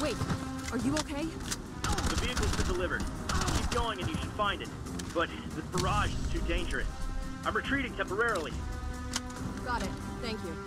Wait, are you okay? The vehicle's been delivered. Keep going and you should find it. But this barrage is too dangerous. I'm retreating temporarily. Got it. Thank you.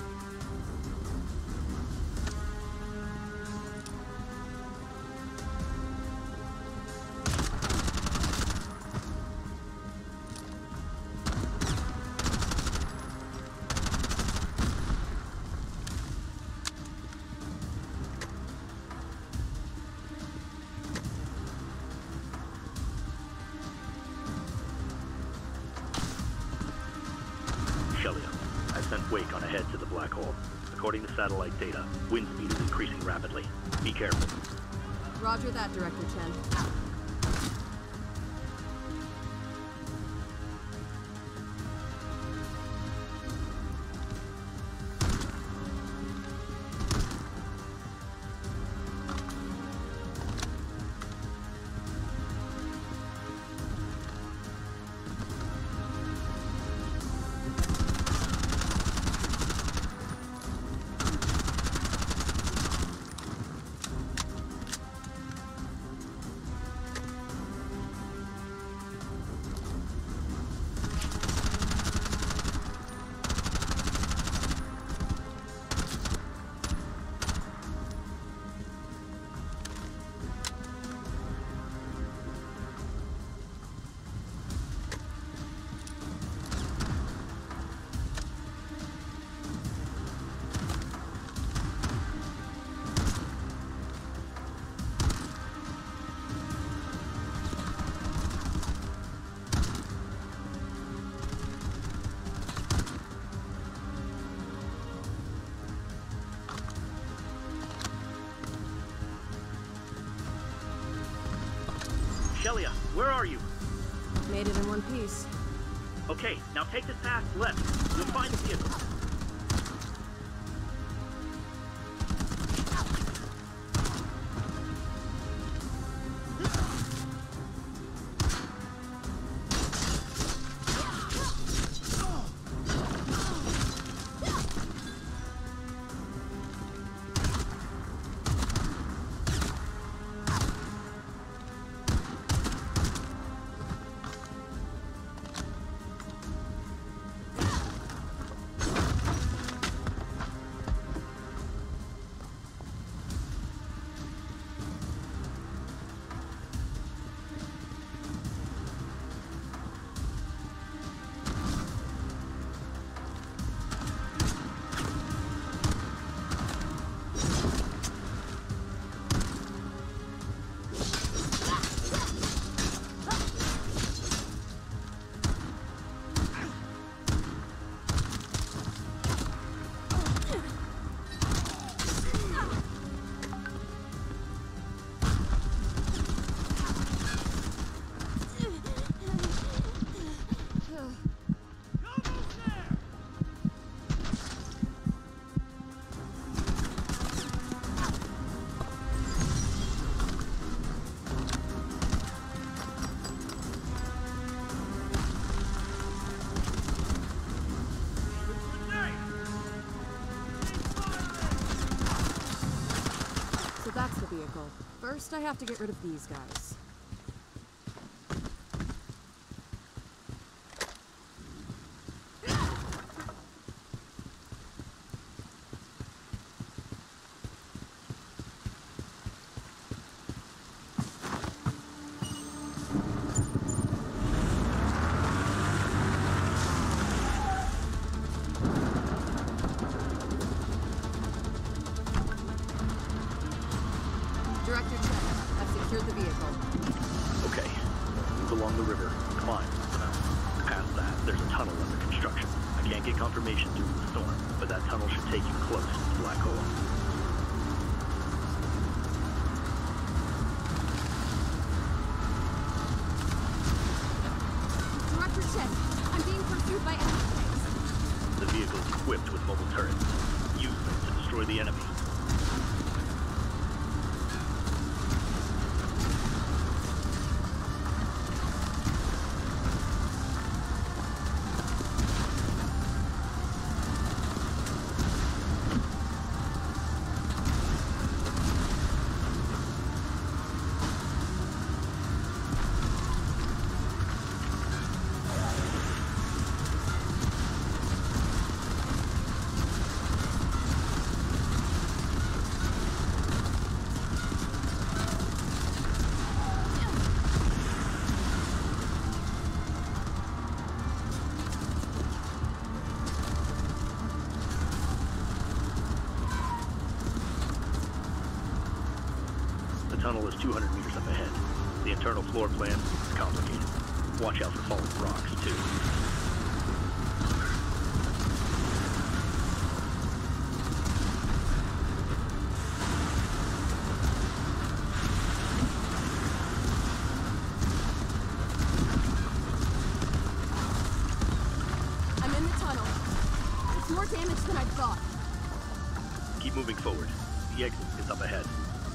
Wake on ahead to the black hole. According to satellite data, wind speed is increasing rapidly. Be careful. Roger that, Director Chen. Shelia, where are you? Made it in one piece. Okay, now take this path left. You'll find the vehicle. That's the vehicle. First, I have to get rid of these guys. Director Chen, I've secured the vehicle. Okay. Move along the river. Climb the mountain. Past that, there's a tunnel under construction. I can't get confirmation due to the storm, but that tunnel should take you close to the black hole. Director Chen, I'm being pursued by enemies. The vehicle is equipped with mobile turrets. Use them to destroy the enemy. tunnel is 200 meters up ahead. The internal floor plan is complicated. Watch out for falling rocks, too. I'm in the tunnel. It's more damage than I thought. Keep moving forward. The exit is up ahead.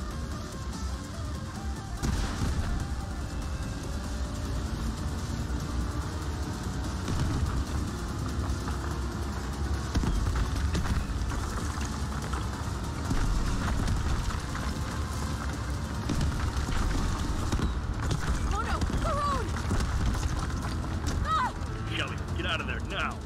Oh no! The road! Ah! Shelly, get out of there now!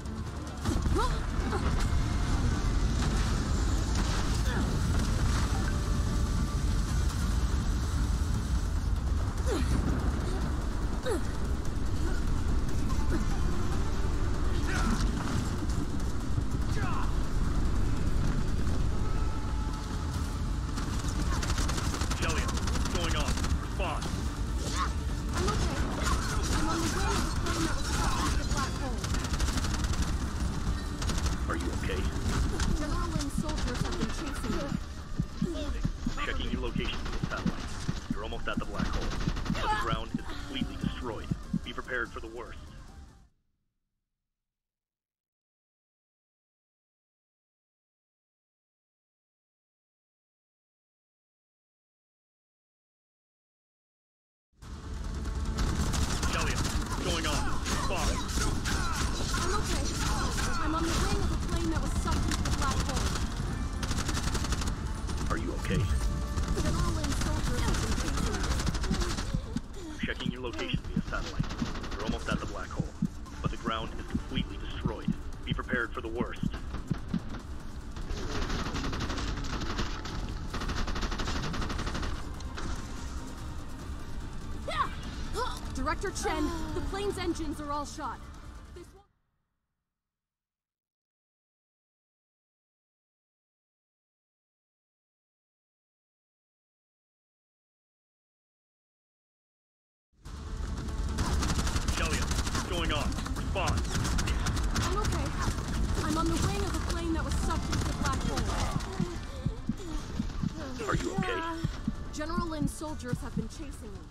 Shelly, what's going on? Respond. I'm okay. I'm on the way of a plane that was stuck into the black hole. Are you okay? General Lynn's soldiers have been chasing me. Checking your location via satellite. You're almost at the black hole. But the ground is completely destroyed. Be prepared for the worst. Shelly, what's going on? Respond. I'm okay. I'm on the wing of a plane that was sucked into the black hole. Are you okay? General Lynn's soldiers have been chasing me. Checking your location via satellite. You're almost at the black hole. But the ground is completely destroyed. Be prepared for the worst. Director Chen, the plane's engines are all shot. This one... Shelly, what's going on? Respond. I'm okay. I'm on the wing of a plane that was sucked into the black hole. Are you okay? General Lynn's soldiers have been chasing me.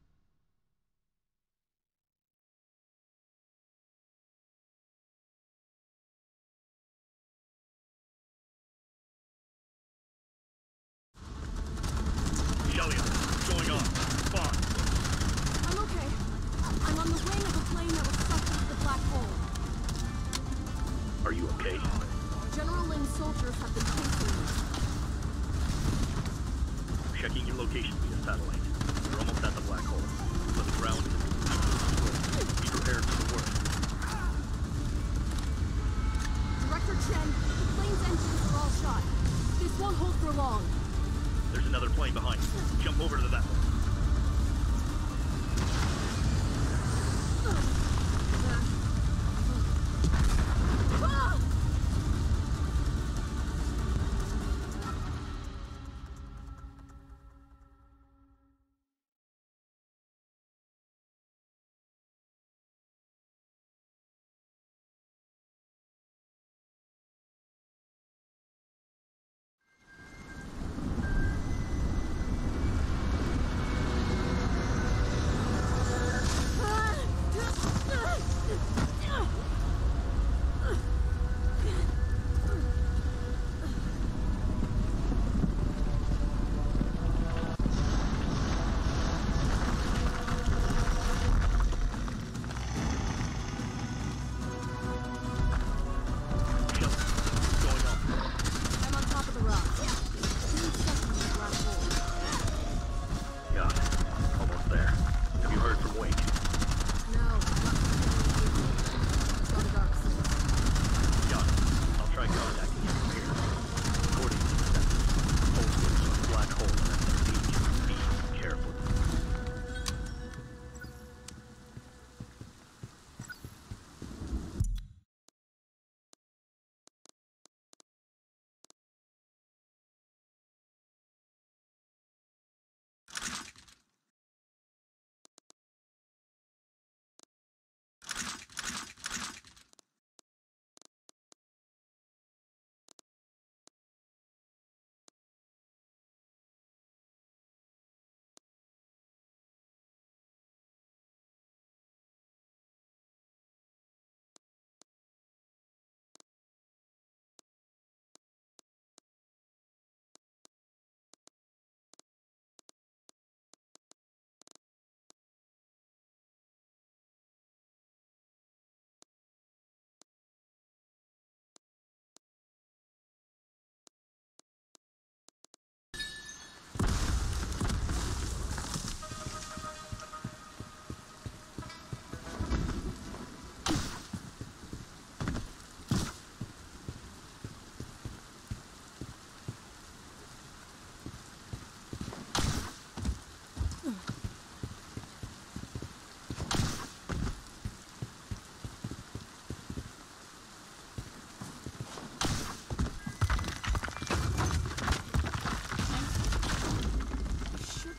Shelly, what's going on? Respond. I'm okay. I'm on the wing of a plane that was sucked into the black hole. Are you okay? General Lynn's soldiers have been chasing me. Checking your location via satellite. You're almost at the black hole. But the ground is completely destroyed. Be prepared for the worst. Director Chen, the plane's engines are all shot. This won't hold for long. There's another plane behind you. Jump over to that one. Ah!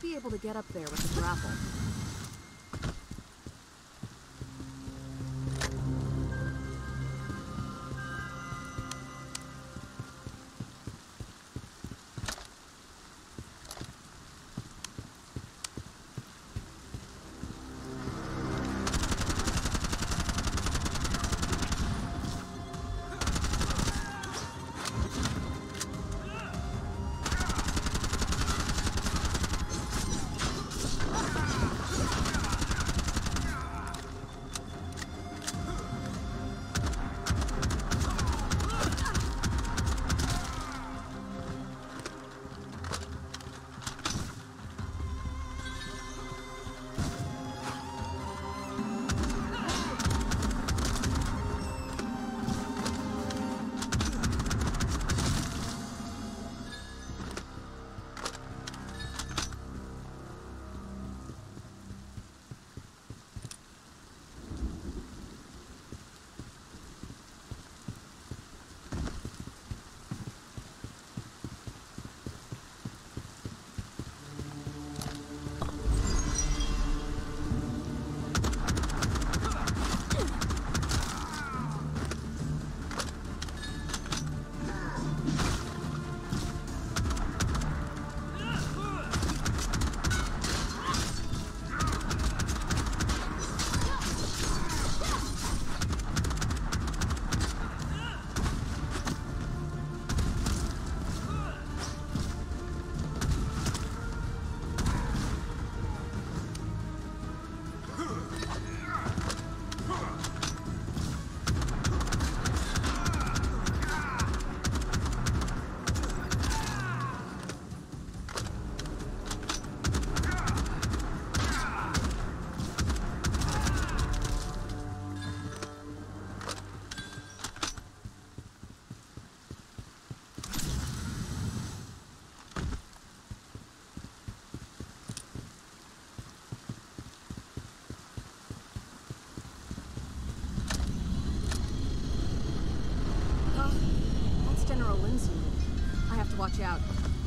be able to get up there with the grapple. Watch out.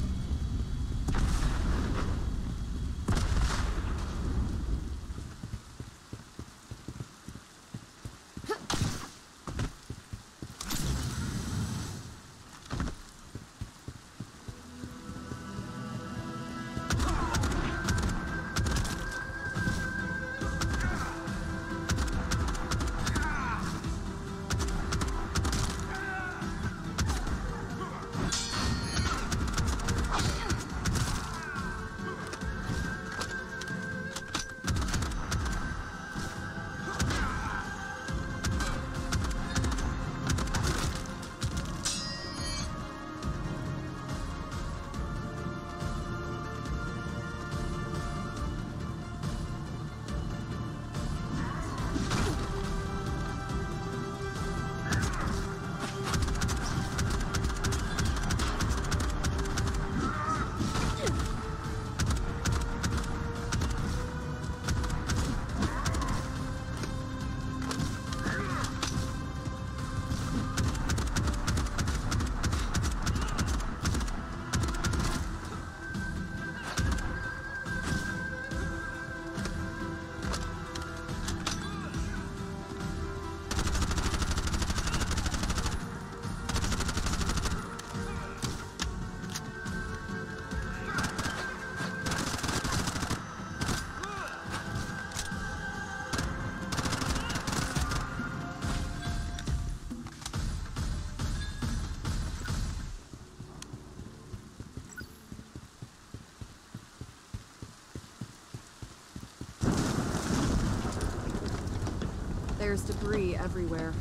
There's debris everywhere.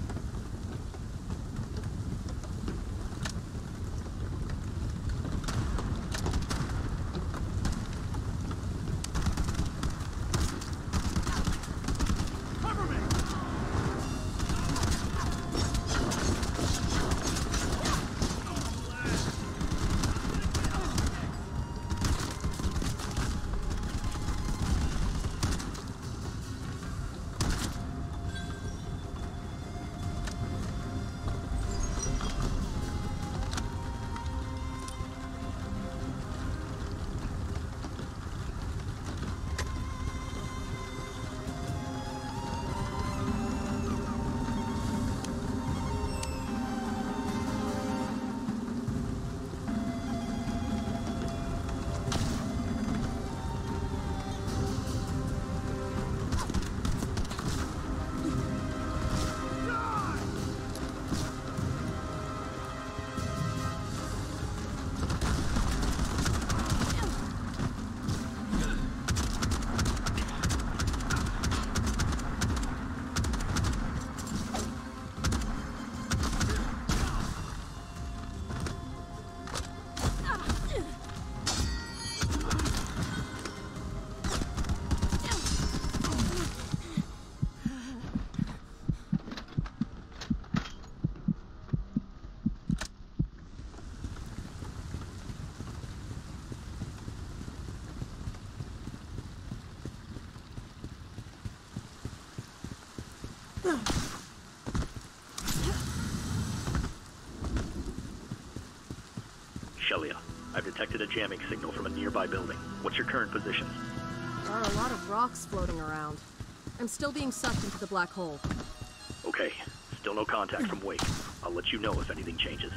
Shelia, I've detected a jamming signal from a nearby building. What's your current position? There are a lot of rocks floating around. I'm still being sucked into the black hole. Okay, still no contact from Wake. I'll let you know if anything changes.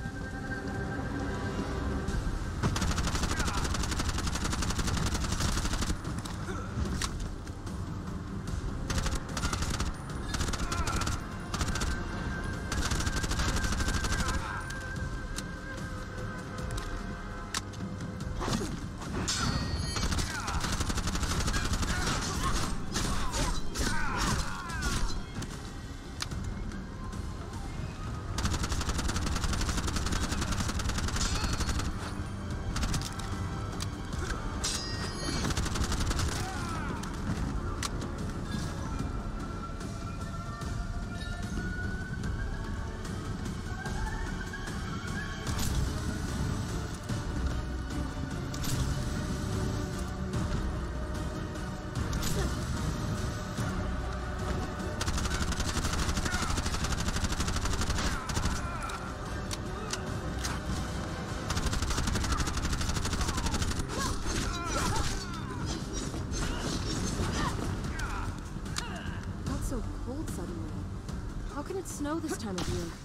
So cold suddenly. How can it snow this time of year?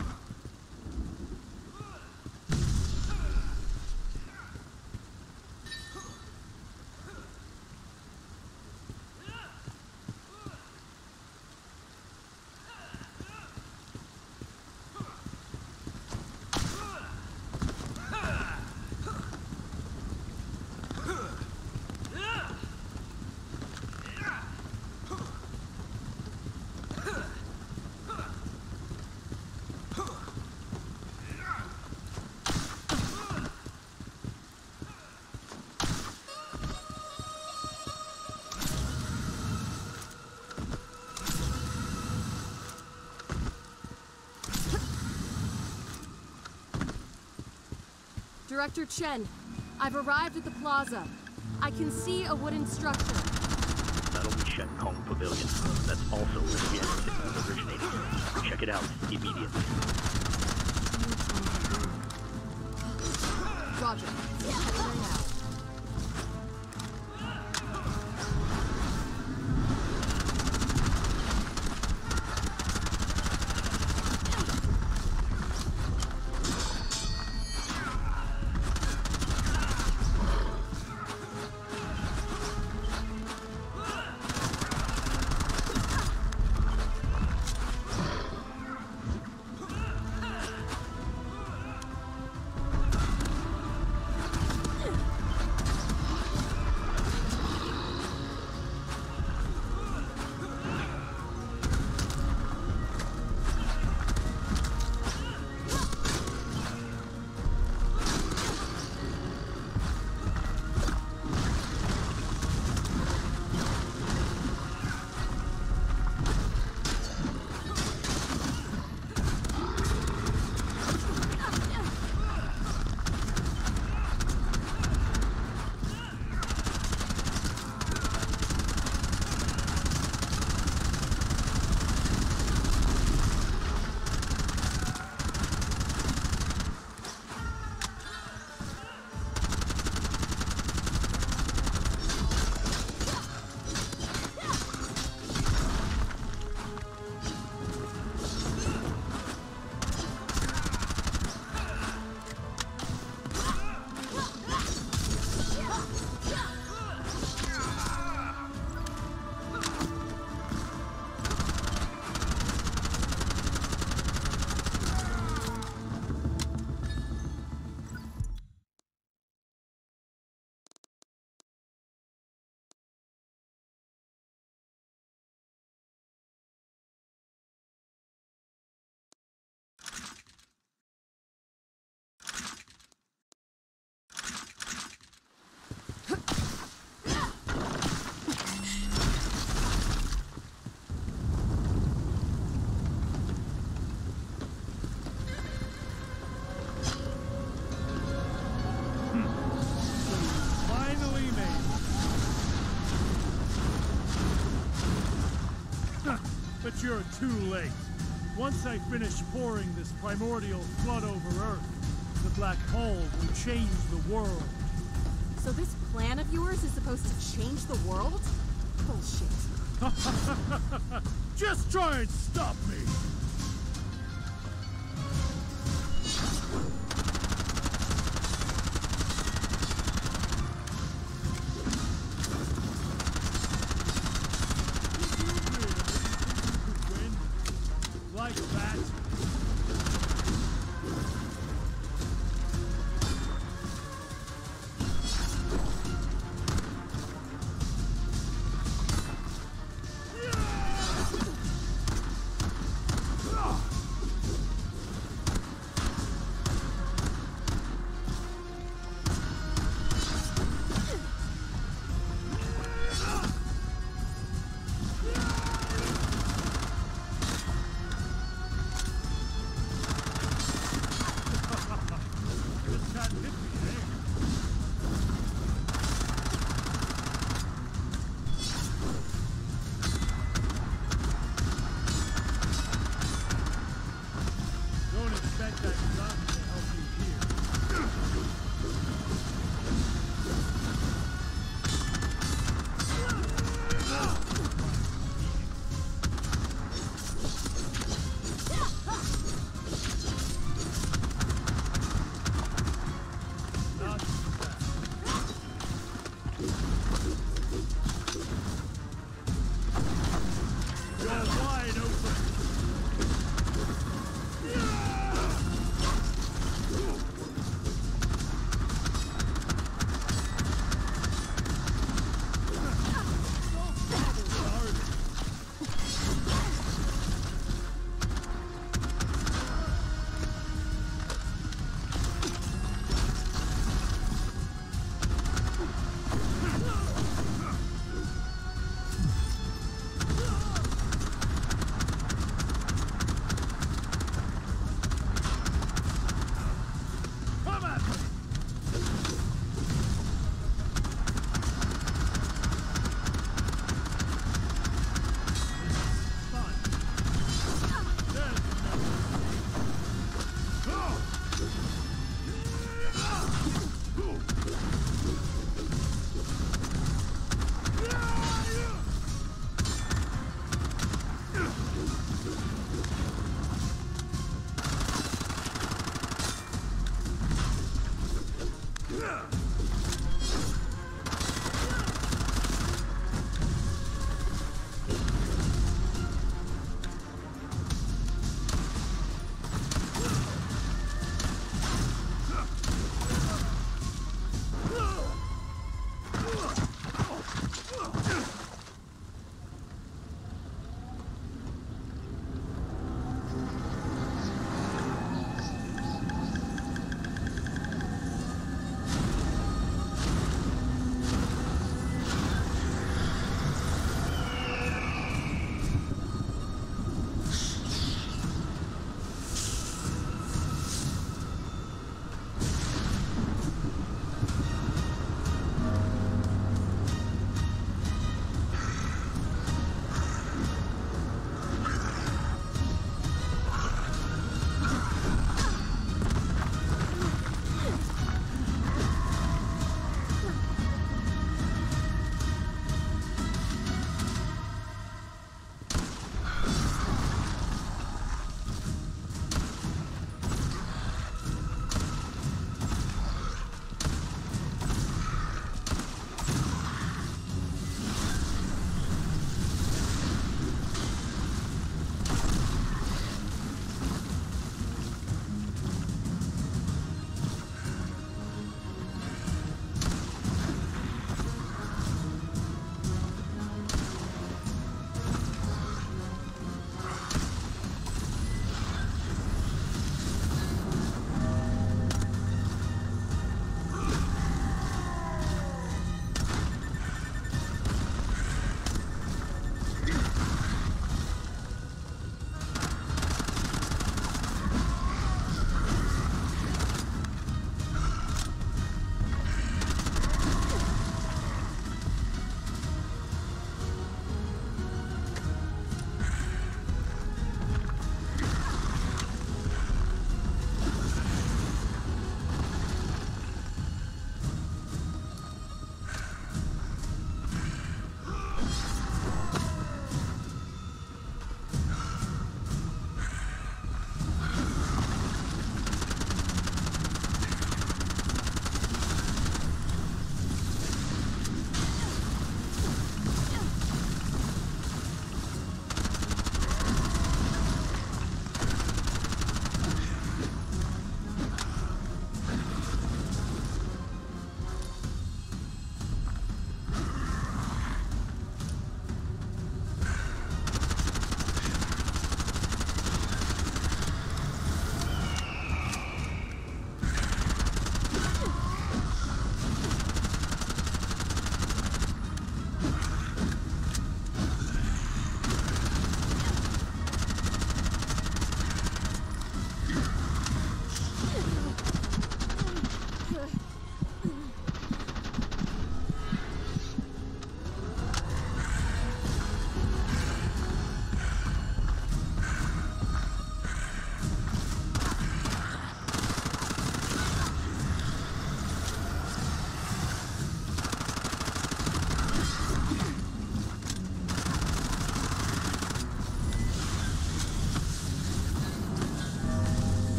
Director Chen, I've arrived at the plaza. I can see a wooden structure. That'll be Shen Kong Pavilion. That's also where the jamming signal originated. Check it out immediately. Roger. Heading there now. But you're too late. Once I finish pouring this primordial flood over Earth, the black hole will change the world. So this plan of yours is supposed to change the world? Bullshit. Just try and stop me! Like that?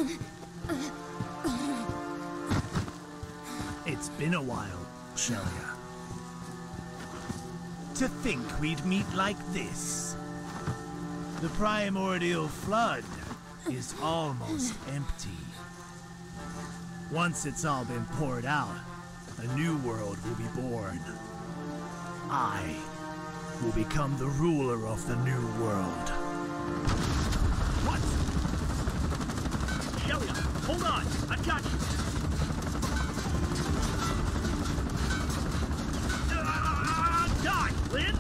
It's been a while, Shelia. To think we'd meet like this. The primordial flood is almost empty. Once it's all been poured out, a new world will be born. I will become the ruler of the new world. What? Shelia, hold on! I've got you! Die, Lynn!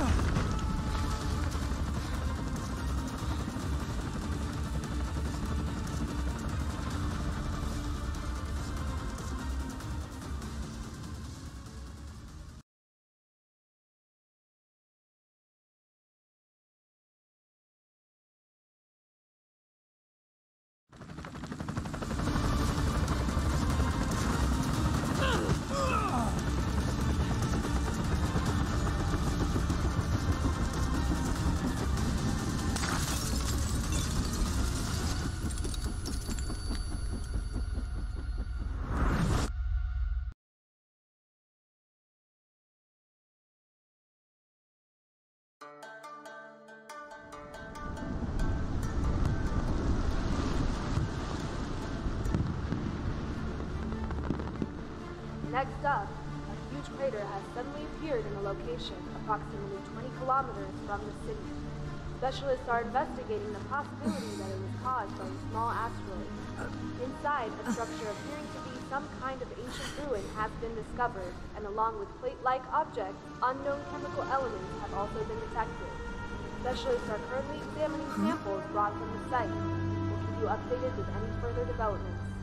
Next up, a huge crater has suddenly appeared in a location approximately 20 kilometers from the city. Specialists are investigating the possibility that it was caused by a small asteroid. Inside, a structure appearing to be some kind of ancient ruin has been discovered, and along with plate-like objects, unknown chemical elements have also been detected. Specialists are currently examining samples brought from the site. We'll keep you updated with any further developments.